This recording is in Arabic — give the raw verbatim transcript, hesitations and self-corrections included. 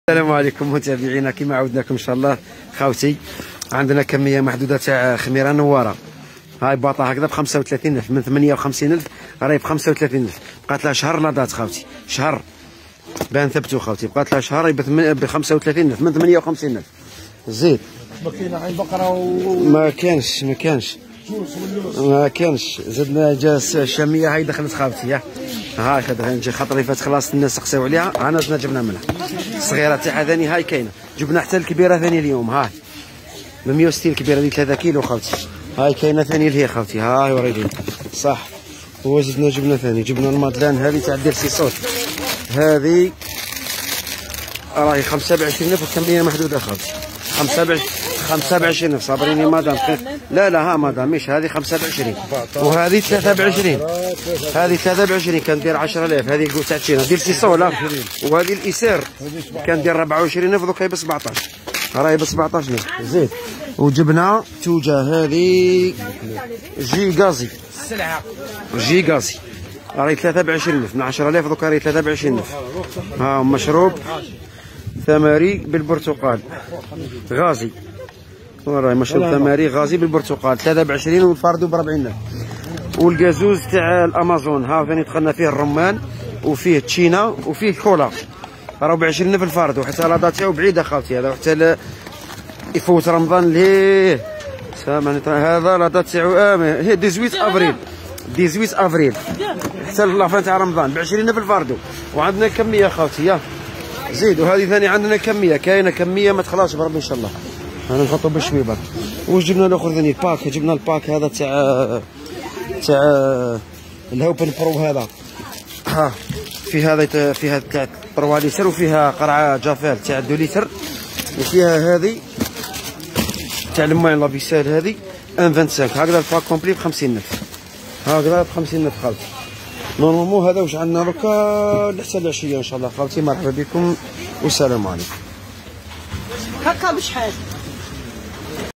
السلام عليكم متابعينا، كما عودناكم ان شاء الله خاوتي. عندنا كميه محدوده تاع خميره نواره. هاي باطا هكذا ب خمسة وثلاثين ألف، من ثمانية وخمسين ألف راهي ب خمسة وثلاثين ألف. بقات لها شهر لا دات خاوتي، شهر بان ثبتوا خاوتي. بقات لها شهر ب خمسة وثلاثين ألف من ثمانية وخمسين ألف. زيد ما كاين عين بقره و... ما كانش ما كانش ما كانش. زدنا جاس الشاميه هاي دخلت خاوتي. ها هاي نجي خاطري فات خلاص الناس سقساو عليها. انا زدنا جبنا منها الصغيره تاعها ثاني. هاي كاينه، جبنا حتى الكبيره ثاني اليوم. هاي ب مية وستين الكبيره اللي ثلاثة كيلو خاوتي. هاي كاينه ثاني اللي هي خاوتي. هاي وريدين صح. وزدنا جبنا ثاني، جبنا المادلان هذه تاع دير سيسوت. هذه راهي خمسة وعشرين ألف وكميه محدوده خاوتي. خمسة خمسة وعشرين ألف. صابريني مدام. لا لا ها مدام مش هذه خمسة وعشرين وهذه ثلاثة وعشرين. هذه ثلاثة وعشرين كندير عشرة آلاف. هذه قلت تاع تشينا دير سيسولا. وهذه الإيسير كندير أربعة وعشرين ألف دوكا ب سبعطاش. راهي ب سبعطاش ألف. زيد وجبنا توجه هذه جي غازي. جي غازي راهي ثلاثة وعشرين ألف من عشرة آلاف دوكا راهي ثلاثة وعشرين ألف. ها مشروب ثماري بالبرتقال غازي. وراهي مشروب ثماري غازي بالبرتقال ثلاثة وعشرين والفاردو ب أربعين ألف. والجازوز تاع الامازون ها ثاني دخلنا فيه الرمان وفيه تشينا وفيه كولا. راهو ب عشرين ألف الفاردو. حتى لا دات تاعو بعيده خاوتي. هذا حتى يفوت رمضان ليه سامعني. هذا لا دات تاعو اه هي ثمانية افريل ثمانية افريل حتى لافان تاع رمضان ب عشرين ألف الفاردو. وعندنا كميه خاوتي. يا زيد وهذه ثاني عندنا كميه، كاينه كميه ما تخلاش بربي ان شاء الله. انا نحطو بشوي برك. واش جبنا الاخر ثاني الباك؟ جبنا الباك هذا تاع تاع الهوبن برو. هذا ها في هذا فيها تاع ثلاثة لتر وفيها قرعه جافيل تاع اثنين لتر وفيها هذه تاع الماء لابيسال هذه واحد خمسة وعشرين. هكذا الباك كومبلي ب خمسين ألف. هكذا ب خمسين ألف خالتي. نورمالمون هذا واش عندنا دركا حتى العشيه ان شاء الله خالتي. مرحبا بكم والسلام عليكم. هكا بشحال؟